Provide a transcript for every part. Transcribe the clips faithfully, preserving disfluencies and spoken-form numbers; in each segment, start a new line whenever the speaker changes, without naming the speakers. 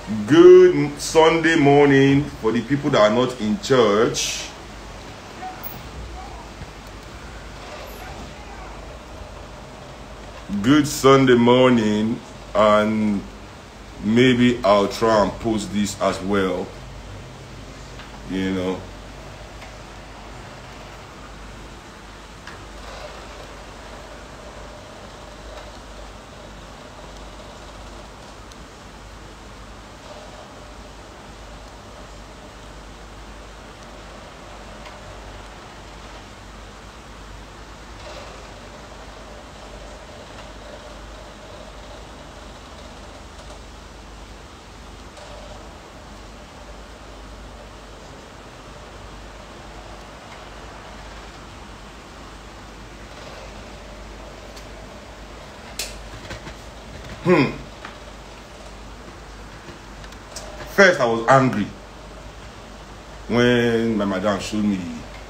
Good Sunday morning for the people that are not in church. Good Sunday morning, and maybe I'll try and post this as well, you know. Hmm. First, I was angry when my madam showed me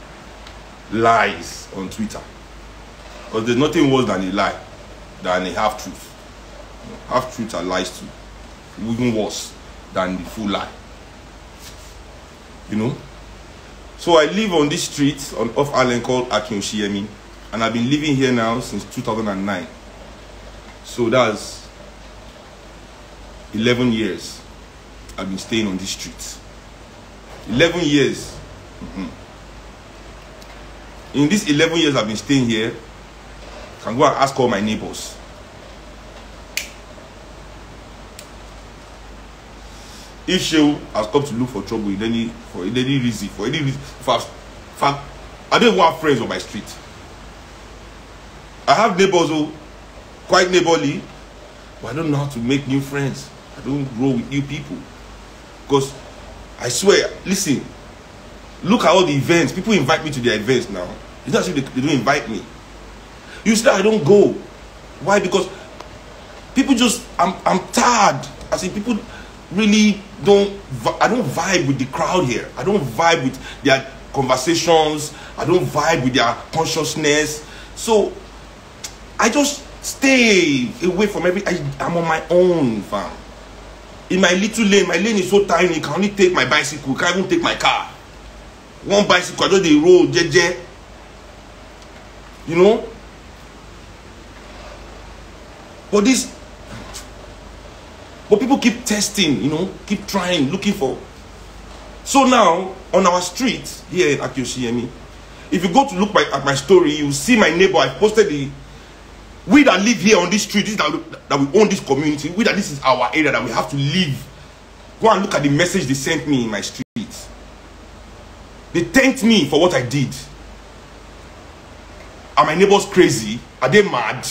lies on Twitter. Because there's nothing worse than a lie, than a half-truth. Half-truths are lies too. Even worse than the full lie. You know? So I live on this street on off Island called Akin Oshiemi, and I've been living here now since two thousand nine. So that's eleven years I've been staying on this street. eleven years. Mm-hmm. In these eleven years I've been staying here, I can go and ask all my neighbors. If she has come to look for trouble in any, for any reason, for any reason, for, for, I don't want friends on my street. I have neighbors who quite neighborly, but I don't know how to make new friends. I don't grow with new people. Because I swear, listen, look at all the events. People invite me to their events now. It's not as if they, they don't invite me. You see, I don't go. Why? Because people just, I'm, I'm tired. I see people really don't, I don't vibe with the crowd here. I don't vibe with their conversations. I don't vibe with their consciousness. So I just stay away from every, I, I'm on my own, fam. In my little lane, my lane is so tiny, I can only take my bicycle, I can't even take my car. One bicycle, I just the road, J J. You know? But this, but people keep testing, you know, keep trying, looking for. So now, on our street, here in Akin Oshiemi, if you go to look my, at my story, you see my neighbor, I posted the, we that live here on this street, this that, that we own this community, we that this is our area that we have to live. Go and look at the message they sent me in my street. They thanked me for what I did. Are my neighbors crazy? Are they mad?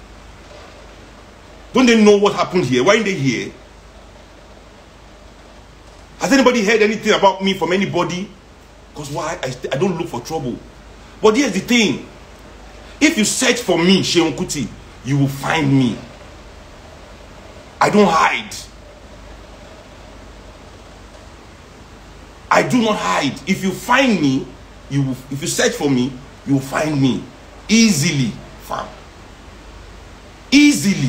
Don't they know what happened here? Why aren't they here? Has anybody heard anything about me from anybody? Because why? I, I don't look for trouble. But here's the thing. If you search for me, Seun Kuti, you will find me. I don't hide. I do not hide. If you find me, you will, if you search for me, you will find me. Easily, fam. Easily.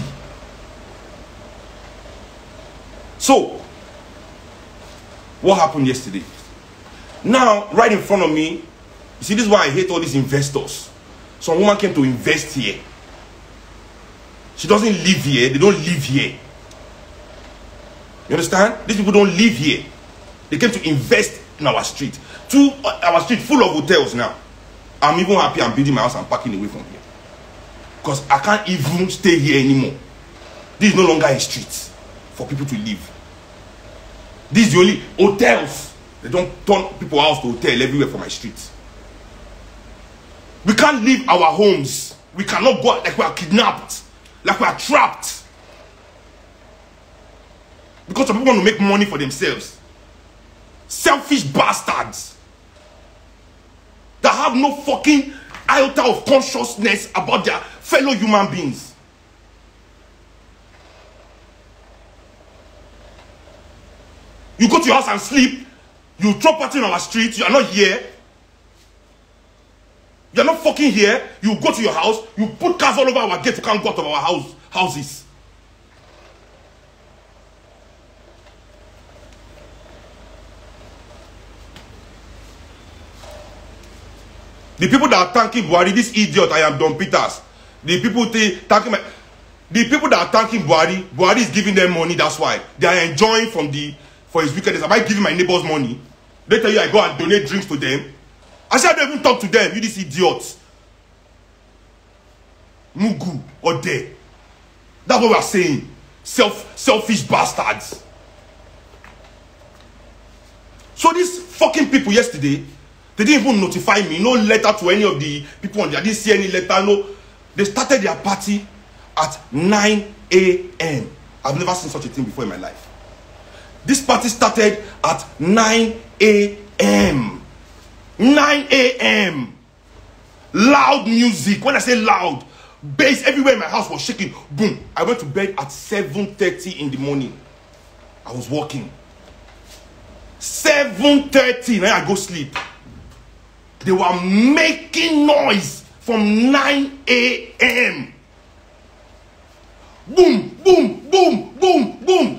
So, what happened yesterday? Now, right in front of me, you see, this is why I hate all these investors. Some woman came to invest here. She doesn't live here. They don't live here. You understand? These people don't live here. They came to invest in our street. Two, our street full of hotels now. I'm even happy I'm building my house and parking away from here. Because I can't even stay here anymore. This is no longer a street for people to live. This is the only hotels. They don't turn people house to hotel everywhere for my street. We can't leave our homes. We cannot go like we are kidnapped. Like we are trapped. Because some people want to make money for themselves. Selfish bastards. That have no fucking iota of consciousness about their fellow human beings. You go to your house and sleep. You throw party on our street. You are not here. You're not fucking here. You go to your house. You put cars all over our gate. You can't go out of our house houses. The people that are thanking Buhari, this idiot, I am Don Peters. The people thanking my, the people that are thanking Buhari, Buhari is giving them money. That's why they are enjoying from the for his wickedness. Am I giving my neighbors money? They tell you I go and donate drinks to them. I said I don't even talk to them. You these idiots. Mugu or there. That's what we are saying. Self, selfish bastards. So these fucking people yesterday, they didn't even notify me. No letter to any of the people on there. I didn't see any letter. No. They started their party at nine A M I've never seen such a thing before in my life. This party started at nine A M nine A M Loud music. When I say loud, bass everywhere in my house was shaking. Boom. I went to bed at seven thirty in the morning. I was walking. seven thirty. Now I go sleep. They were making noise from nine A M Boom, boom, boom, boom, boom.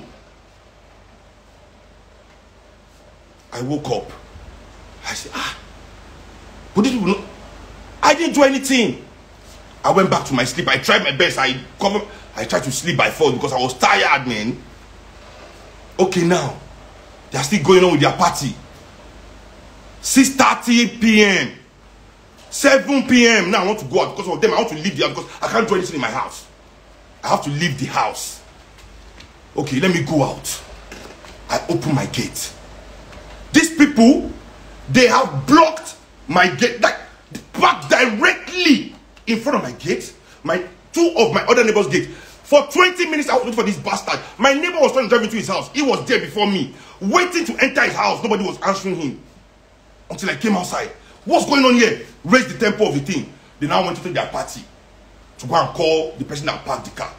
I woke up. I said, ah, but did you know? I didn't do anything. I went back to my sleep. I tried my best. I covered. I tried to sleep by four because I was tired, man. Okay, now they are still going on with their party. six thirty P M seven P M Now I want to go out because of them. I want to leave the house because I can't do anything in my house. I have to leave the house. Okay, let me go out. I open my gate. These people, they have blocked my gate, like back directly in front of my gate. My two of my other neighbors' gate. For twenty minutes, I was waiting for this bastard. My neighbor was trying to drive into his house. He was there before me, waiting to enter his house. Nobody was answering him until I came outside. What's going on here? Raise the tempo of the thing. They now went to take their party to go and call the person that parked the car.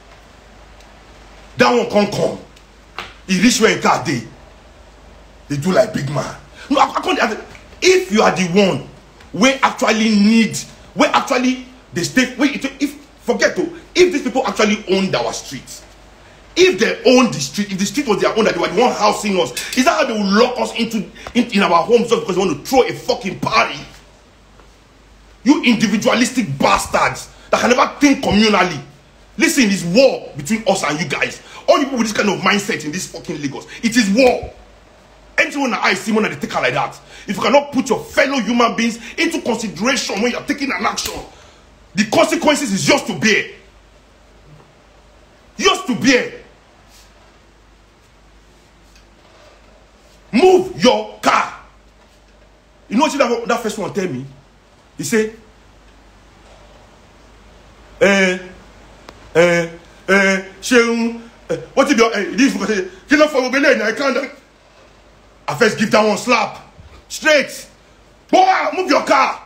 That one can't come. He reached where a car day. They do like big man. No, I, I can't. If you are the one where actually need, where actually they stay, wait, if forget to, if these people actually owned our streets, if they owned the street, if the street was their own, that they were the one housing us, is that how they will lock us into in, in our homes just because they want to throw a fucking party? You individualistic bastards that can never think communally. Listen, it's war between us and you guys. All you people with this kind of mindset in this fucking Lagos, it is war. Anyone that I see one that they take her like that, if you cannot put your fellow human beings into consideration when you're taking an action, the consequences is yours to bear. Yours to bear. Move your car. You know what that, that first one tell me? He said, eh, eh, eh, Sheung, eh, what if your, eh, this, kill up for Obele, I can't. I first give that one slap. Straight. Boy, move your car.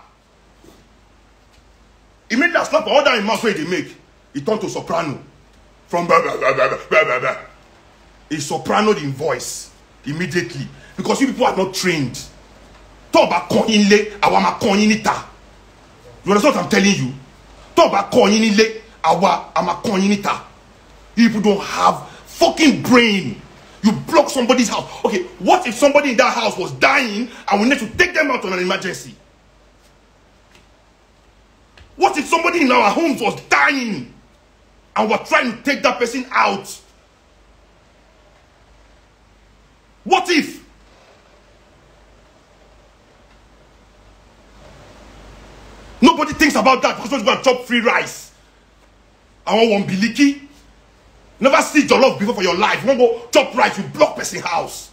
He made that slap, all that in mouth where they make. He turned to soprano. From blah, blah, blah, blah, blah, blah, blah. He sopranoed in voice immediately. Because you people are not trained. Talk about Koinle, Awama Koinita. You understand what I'm telling you? Talk about Koinle, Awama Koinita. You people don't have fucking brain. You block somebody's house. Okay, what if somebody in that house was dying and we need to take them out on an emergency? What if somebody in our homes was dying and we're trying to take that person out? What if? Nobody thinks about that because we're going to chop free rice. I want one biliki. Never see jollof before for your life. You won't go chop rice, you block person house.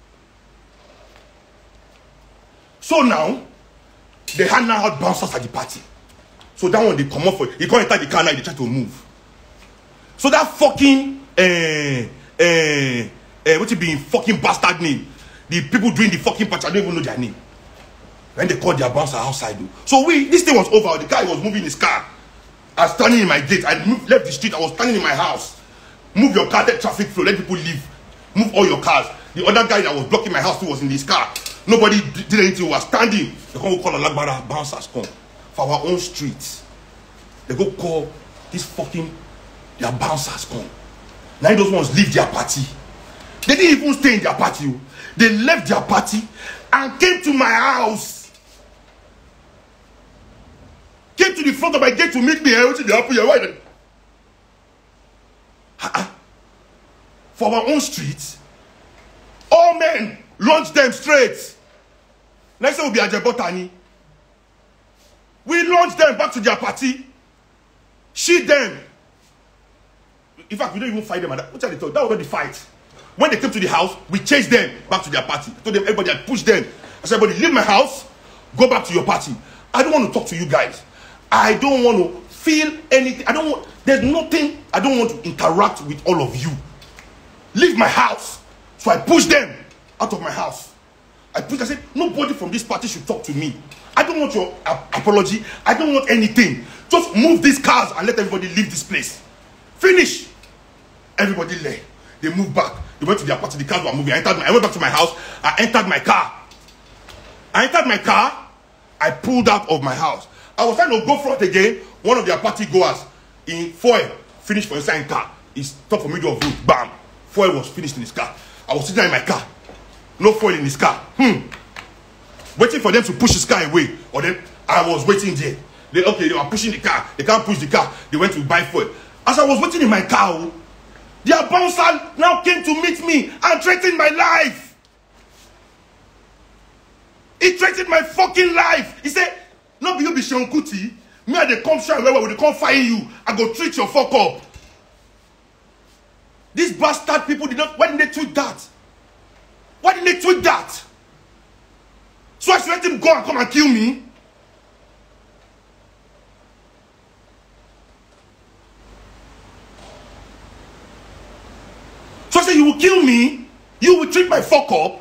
So now, they hand out bouncers at the party. So that one they come up for he can't enter the car now, they try to move. So that fucking uh uh uh what it be fucking bastard name. The people doing the fucking party, I don't even know their name. When they called their bouncer outside though. So we this thing was over. The guy was moving his car. I was standing in my gate. I moved, left the street, I was standing in my house. Move your car, let traffic flow, let people leave. Move all your cars. The other guy that was blocking my house too was in his car. Nobody did anything, we were standing. They go call a Lagbara bouncers come. For our own streets. They go call this fucking their bouncers come. Now those ones leave their party. They didn't even stay in their party. They left their party and came to my house. came to the front of my gate to meet me. I went to the apple. Why? Uh-uh. For our own street, all men launch them straight. Next time will be Ajebotani. We launch them back to their party. Shoot them. In fact, we don't even fight them. What are they talking? That was not the fight. When they came to the house, we chased them back to their party. I told them, everybody, I pushed them. I said, everybody, leave my house, go back to your party. I don't want to talk to you guys. I don't want to feel anything. I don't want, there's nothing, I don't want to interact with all of you. Leave my house. So I pushed them out of my house. I pushed, I said, nobody from this party should talk to me. I don't want your uh, apology. I don't want anything. Just move these cars and let everybody leave this place. Finish. Everybody left. They moved back. They went to their party. The cars were moving. I entered my, I went back to my house. I entered my car. I entered my car. I pulled out of my house. I was trying to go front again. One of their party goers in foil finished for inside car. He stopped for middle of road. Bam. Foil was finished in his car. I was sitting in my car. No foil in his car. Hmm. Waiting for them to push his car away. Or then I was waiting there. They, okay, they were pushing the car. They can't push the car. They went to buy foil. As I was waiting in my car, their bouncer now came to meet me and threatened my life. He threatened my fucking life. He said, no, you be Seun Kuti. Me and they come shine where we come fire you. I go treat your fuck up. These bastard people did not. Why didn't they tweet that? Why didn't they tweet that? So I should let him go and come and kill me? So I said, you will kill me? You will treat my fuck up?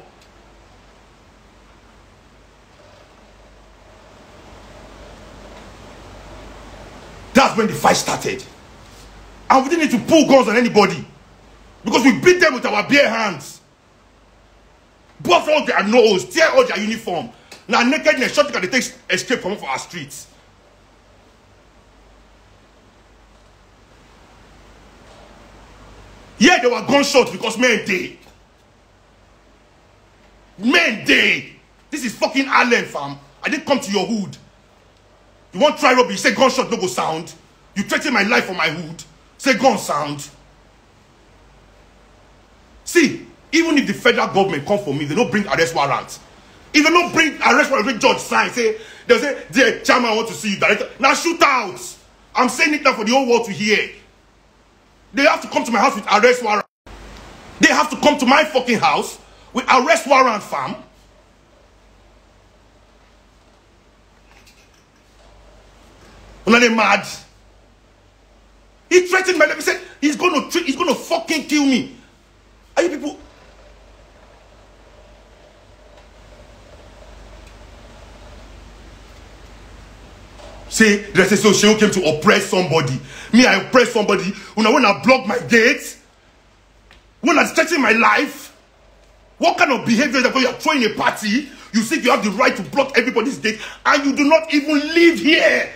That's when the fight started. And we didn't need to pull guns on anybody. Because we beat them with our bare hands. Bust all their nose, tear all their uniform. Now nakedness, shot they take escape from our streets. Yeah, they were gunshots because men day. Men day. This is fucking Ireland, fam. I didn't come to your hood. You want try robbery? You say gunshot no go sound. You threaten my life for my hood. Say gun sound. See, even if the federal government come for me, they don't bring arrest warrants. If they don't bring arrest warrant, judge sign, say, they'll say, the chairman, I want to see you, director. Now shoot out. I'm saying it now for the whole world to hear. They have to come to my house with arrest warrant. They have to come to my fucking house with arrest warrant, fam. Are they mad? He threatened my life. He said he's gonna treat, he's gonna fucking kill me. Are you people? Say the association came to oppress somebody. Me, I oppress somebody. When I when I block my gates, when I threaten my life, what kind of behavior is that when you are throwing a party? You think you have the right to block everybody's gate, and you do not even live here.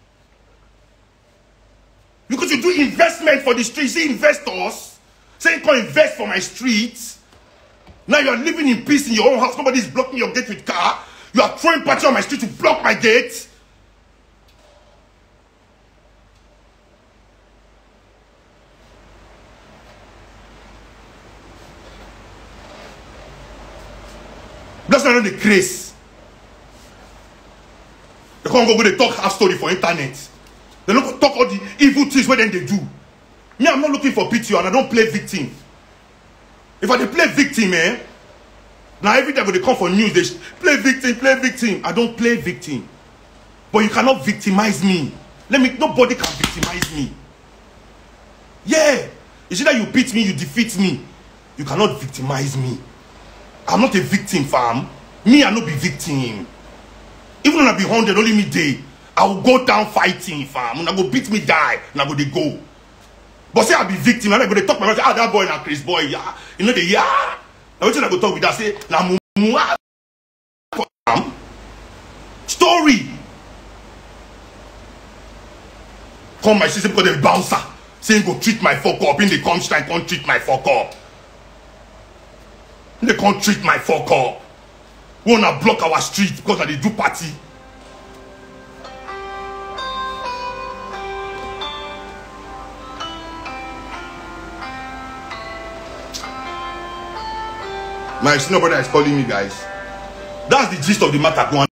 Because you do investment for the street. See investors saying come invest for my streets. Now you are living in peace in your own house. Nobody is blocking your gate with car. You are throwing party on my street to block my gate. That's not the craze. They can't go they talk half story for internet. They don't talk all the evil things what then they do. Me, I'm not looking for pity and I don't play victim. If I play victim, eh? Now every day when they come for news, they play victim, play victim. I don't play victim. But you cannot victimize me. Let me, nobody can victimize me. Yeah. It's either you beat me, you defeat me. You cannot victimize me. I'm not a victim, fam. Me, I not be victim. Even when I be hundred, only me day. I will go down fighting, fam. When I go beat me, die, and I go they go. But say I be victim, and I go they talk my mouth. Ah, that boy na Chris boy, yeah. You know the yeah. Now what I go talk with that? Say na mumu fam. Story. Come my sister because they bouncer. Saying go treat my fuck up. In the Comstein can't treat my fuck up. They can't treat my fuck up. We wanna block our street because they do party. My senior brother is calling me, guys. That's the gist of the matter. Go on.